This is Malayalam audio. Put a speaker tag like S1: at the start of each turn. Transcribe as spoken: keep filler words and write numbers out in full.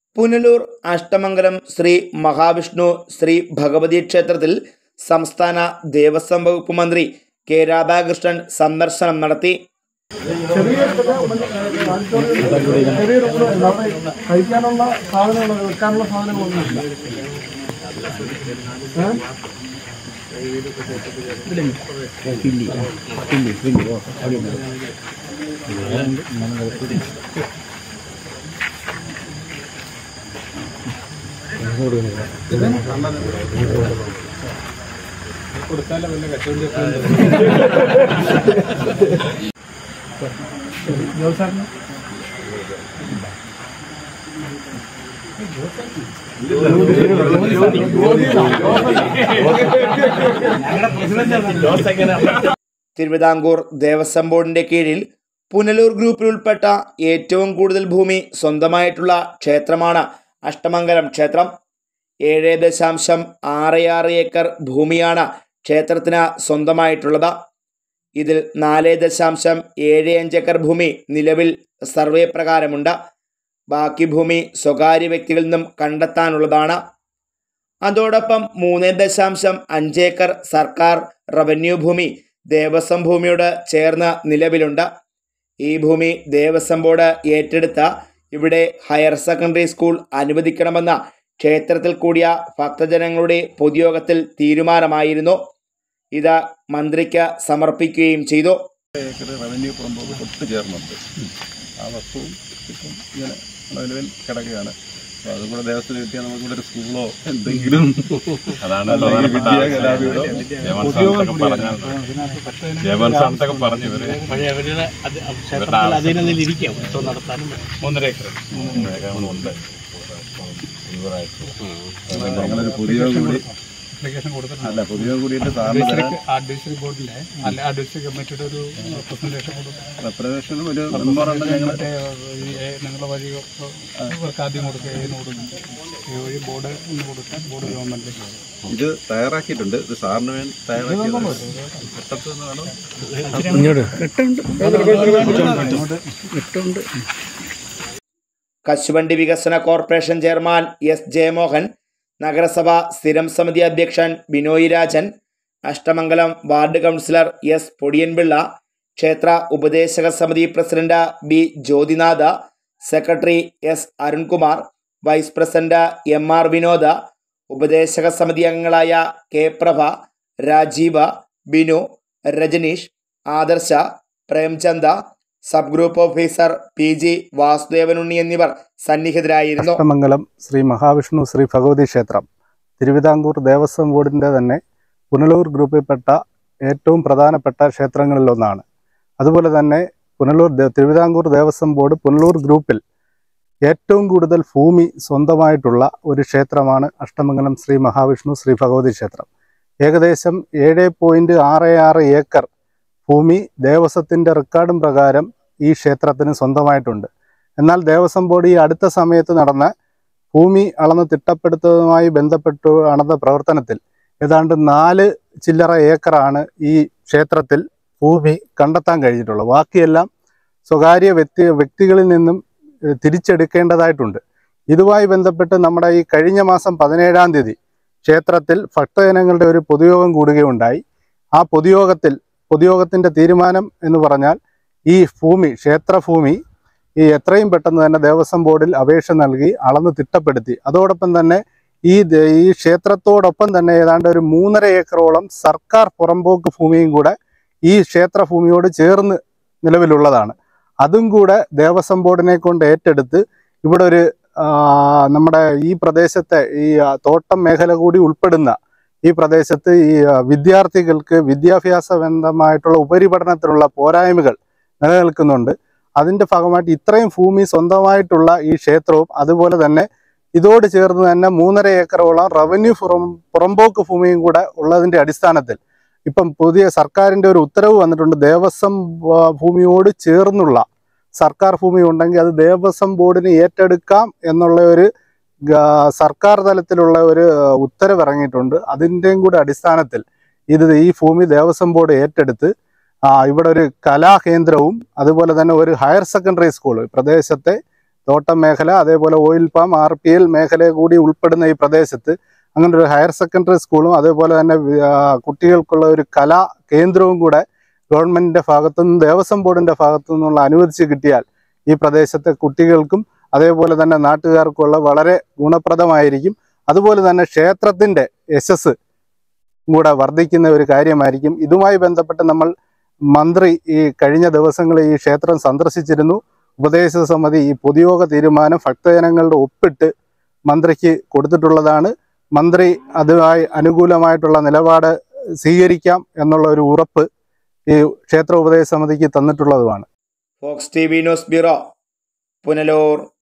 S1: പുനലൂർ അഷ്ടമംഗലം ശ്രീ മഹാവിഷ്ണു ശ്രീ ഭഗവതി ക്ഷേത്രത്തിൽ സംസ്ഥാന ദേവസ്വം വകുപ്പ് മന്ത്രി കെ രാധാകൃഷ്ണൻ സന്ദർശനം നടത്തി. തിരുവിതാംകൂർ ദേവസ്വം ബോർഡിന്റെ കീഴിൽ പുനലൂർ ഗ്രൂപ്പിൽ ഉൾപ്പെട്ട ഏറ്റവും കൂടുതൽ ഭൂമി സ്വന്തമായിട്ടുള്ള ക്ഷേത്രമാണ് അഷ്ടമംഗലം ക്ഷേത്രം. ഏഴ് ദശാംശം ആറ് ആറ് ഏക്കർ ഭൂമിയാണ് ക്ഷേത്രത്തിന് സ്വന്തമായിട്ടുള്ളത്. ഇതിൽ നാല് ദശാംശം ഏഴ് അഞ്ച് ഏക്കർ ഭൂമി നിലവിൽ സർവേ പ്രകാരമുണ്ട്. ബാക്കി ഭൂമി സ്വകാര്യ വ്യക്തികളിൽ നിന്നും കണ്ടെത്താനുള്ളതാണ്. അതോടൊപ്പം മൂന്ന് ദശാംശം അഞ്ച് ഏക്കർ സർക്കാർ റവന്യൂ ഭൂമി ദേവസ്വം ഭൂമിയോട് ചേർന്ന് നിലവിലുണ്ട്. ഈ ഭൂമി ദേവസ്വം ബോർഡ് ഏറ്റെടുത്ത ഇവിടെ ഹയർ സെക്കൻഡറി സ്കൂൾ അനുവദിക്കണമെന്ന ക്ഷേത്രത്തിൽ കൂടിയ ഭക്തജനങ്ങളുടെ പൊതുയോഗത്തിൽ തീരുമാനമായിരുന്നു. ഇത് മന്ത്രിക്ക് സമർപ്പിക്കുകയും ചെയ്തു.
S2: റവന്യൂ പുറമ്പോക്ക് ഒത്തുചേർന്നുണ്ട്. ആ വസ്തുവും ഇപ്പം ഇങ്ങനെ നിലവിൽ കിടക്കുകയാണ്. അപ്പോൾ അതും കൂടെ ദേവസ്വത്തിന് കിട്ടിയാൽ നമുക്കിവിടെ ഒരു സ്കൂളോ എന്തെങ്കിലും അതാണ് മൂന്നര ഏക്കർ ഉണ്ട്. ഞങ്ങളൊരു പുതിയ കൂടി അല്ല പുതിയ കൂടിയിട്ട് ബോർഡിലെ കമ്മിറ്റിയുടെ ഒരു റെപ്രസെന്റേഷനും ഒരു മെമ്പറുണ്ട്. ഞങ്ങൾ ഞങ്ങളുടെ വഴി ഇവർക്ക് ആദ്യം കൊടുക്കുക വഴി ബോർഡ് ഒന്ന് കൊടുക്കാൻ ബോർഡ് ഗവൺമെന്റ് ഇത് തയ്യാറാക്കിയിട്ടുണ്ട്. ഇത് സാറിന് വേണ്ടി തയ്യാറാക്കിയിട്ടുണ്ട്.
S1: കശുവണ്ടി വികസന കോർപ്പറേഷൻ ചെയർമാൻ എസ് ജയമോഹൻ, നഗരസഭ സ്ഥിരം സമിതി അധ്യക്ഷൻ Binoy Rajan, Ashtamangalam ward councillor S Podiyanpillai, ക്ഷേത്ര ഉപദേശക സമിതി president B Jyothinath, secretary S Arunkumar, vice president M R Vinod, ഉപദേശക സമിതി അംഗങ്ങളായ K Prabha, Rajeev, Binu, Rajaneesh, Adarsha, Premchanda, sub group officer P G Vasudevanunni എന്നിവർ സന്നിഹിതരായിരുന്നു.
S3: അഷ്ടമംഗലം ശ്രീ മഹാവിഷ്ണു ശ്രീ ഭഗവതി ക്ഷേത്രം തിരുവിതാംകൂർ ദേവസ്വം ബോർഡിൻ്റെ തന്നെ പുനലൂർ ഗ്രൂപ്പിൽപ്പെട്ട ഏറ്റവും പ്രധാനപ്പെട്ട ക്ഷേത്രങ്ങളിലൊന്നാണ്. അതുപോലെ തന്നെ പുനലൂർ തിരുവിതാംകൂർ ദേവസ്വം ബോർഡ് പുനലൂർ ഗ്രൂപ്പിൽ ഏറ്റവും കൂടുതൽ ഭൂമി സ്വന്തമായിട്ടുള്ള ഒരു ക്ഷേത്രമാണ് അഷ്ടമംഗലം ശ്രീ മഹാവിഷ്ണു ശ്രീ ഭഗവതി ക്ഷേത്രം. ഏകദേശം ഏഴ് പോയിൻറ്റ് ആറ് ആറ് ഏക്കർ ഭൂമി ദേവസ്വത്തിൻ്റെ റെക്കോർഡും പ്രകാരം ഈ ക്ഷേത്രത്തിന് സ്വന്തമായിട്ടുണ്ട്. എന്നാൽ ദേവസ്വം ബോർഡ് ഈ അടുത്ത സമയത്ത് നടന്ന ഭൂമി അളന്ന് തിട്ടപ്പെടുത്തുന്നതുമായി ബന്ധപ്പെട്ട് നടന്ന പ്രവർത്തനത്തിൽ ഏതാണ്ട് നാല് ചില്ലറ ഏക്കറാണ് ഈ ക്ഷേത്രത്തിൽ ഭൂമി കണ്ടെത്താൻ കഴിഞ്ഞിട്ടുള്ളത്. ബാക്കിയെല്ലാം സ്വകാര്യ വ്യക്തി വ്യക്തികളിൽ നിന്നും തിരിച്ചെടുക്കേണ്ടതായിട്ടുണ്ട്. ഇതുമായി ബന്ധപ്പെട്ട് നമ്മുടെ ഈ കഴിഞ്ഞ മാസം പതിനേഴാം തീയതി ക്ഷേത്രത്തിൽ ഭക്തജനങ്ങളുടെ ഒരു പൊതുയോഗം കൂടുകയുണ്ടായി. ആ പൊതുയോഗത്തിൽ പൊതുയോഗത്തിൻ്റെ തീരുമാനം എന്ന് പറഞ്ഞാൽ ഈ ഭൂമി ക്ഷേത്രഭൂമി ഈ എത്രയും പെട്ടെന്ന് തന്നെ ദേവസ്വം ബോർഡിൽ അപേക്ഷ നൽകി അളന്ന് തിട്ടപ്പെടുത്തി. അതോടൊപ്പം തന്നെ ഈ ഈ ക്ഷേത്രത്തോടൊപ്പം തന്നെ ഏതാണ്ട് ഒരു മൂന്നര ഏക്കറോളം സർക്കാർ പുറമ്പോക്ക് ഭൂമിയും കൂടെ ഈ ക്ഷേത്രഭൂമിയോട് ചേർന്ന് നിലവിലുള്ളതാണ്. അതും കൂടെ ദേവസ്വം ബോർഡിനെ കൊണ്ട് ഏറ്റെടുത്ത് ഇവിടെ ഒരു നമ്മുടെ ഈ പ്രദേശത്തെ ഈ തോട്ടം മേഖല കൂടി ഉൾപ്പെടുന്ന ഈ പ്രദേശത്ത് ഈ വിദ്യാർത്ഥികൾക്ക് വിദ്യാഭ്യാസബന്ധമായിട്ടുള്ള ഉപരിപഠനത്തിനുള്ള പോരായ്മകൾ നിലനിൽക്കുന്നുണ്ട്. അതിൻ്റെ ഭാഗമായിട്ട് ഇത്രയും ഭൂമി സ്വന്തമായിട്ടുള്ള ഈ ക്ഷേത്രവും അതുപോലെ തന്നെ ഇതോട് ചേർന്ന് തന്നെ മൂന്നര ഏക്കറോളം റവന്യൂ പുറം പുറമ്പോക്ക് ഭൂമിയും കൂടെ ഉള്ളതിൻ്റെ അടിസ്ഥാനത്തിൽ ഇപ്പം പുതിയ സർക്കാരിൻ്റെ ഒരു ഉത്തരവ് വന്നിട്ടുണ്ട്. ദേവസ്വം ഭൂമിയോട് ചേർന്നുള്ള സർക്കാർ ഭൂമി ഉണ്ടെങ്കിൽ അത് ദേവസ്വം ബോർഡിന് ഏറ്റെടുക്കാം എന്നുള്ള ഒരു സർക്കാർ തലത്തിലുള്ള ഒരു ഉത്തരവ് ഇറങ്ങിയിട്ടുണ്ട്. അതിൻ്റെയും കൂടെ അടിസ്ഥാനത്തിൽ ഇത് ഈ ഭൂമി ദേവസ്വം ബോർഡ് ഏറ്റെടുത്ത് ഇവിടെ ഒരു കലാകേന്ദ്രവും അതുപോലെ തന്നെ ഒരു ഹയർ സെക്കൻഡറി സ്കൂൾ പ്രദേശത്തെ തോട്ടം മേഖല, അതേപോലെ oil palm, R P L മേഖല കൂടി ഉൾപ്പെടുന്ന ഈ പ്രദേശത്ത് അങ്ങനെ ഒരു ഹയർ സെക്കൻഡറി സ്കൂളും അതേപോലെ തന്നെ കുട്ടികൾക്കുള്ള ഒരു കലാ കേന്ദ്രവും കൂടെ ഗവൺമെൻറ്റിൻ്റെ ഭാഗത്തുനിന്നും ദേവസ്വം ബോർഡിൻ്റെ ഭാഗത്തു നിന്നുള്ള അനുവദിച്ച് കിട്ടിയാൽ ഈ പ്രദേശത്തെ കുട്ടികൾക്കും അതേപോലെ തന്നെ നാട്ടുകാർക്കുള്ള വളരെ ഗുണപ്രദമായിരിക്കും. അതുപോലെ തന്നെ ക്ഷേത്രത്തിൻ്റെ യശസ് കൂടെ വർദ്ധിക്കുന്ന ഒരു കാര്യമായിരിക്കും. ഇതുമായി ബന്ധപ്പെട്ട് നമ്മൾ മന്ത്രി ഈ കഴിഞ്ഞ ദിവസങ്ങളിൽ ഈ ക്ഷേത്രം സന്ദർശിച്ചിരുന്നു. ഉപദേശ സമിതി ഈ പൊതുയോഗ തീരുമാനം ഭക്തജനങ്ങളുടെ ഒപ്പിട്ട് മന്ത്രിക്ക് കൊടുത്തിട്ടുള്ളതാണ്. മന്ത്രി അതുമായി അനുകൂലമായിട്ടുള്ള നിലപാട് സ്വീകരിക്കാം എന്നുള്ള ഒരു ഉറപ്പ് ഈ ക്ഷേത്ര ഉപദേശ സമിതിക്ക് തന്നിട്ടുള്ളതുമാണ്.
S1: Fox T V news bureau, Punalur.